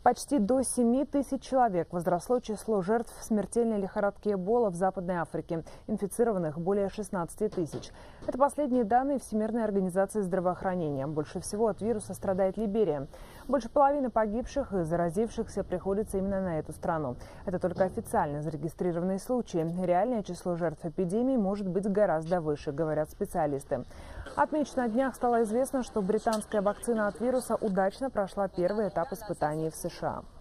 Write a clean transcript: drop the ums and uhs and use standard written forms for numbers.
Почти до 7 тысяч человек возросло число жертв смертельной лихорадки Эбола в Западной Африке. Инфицированных более 16 тысяч. Это последние данные Всемирной организации здравоохранения. Больше всего от вируса страдает Либерия. Больше половины погибших и заразившихся приходится именно на эту страну. Это только официально зарегистрированные случаи. Реальное число жертв эпидемии может быть гораздо выше, говорят специалисты. Отмечу, на днях стало известно, что британская вакцина от вируса удачно прошла первый этап испытаний в США.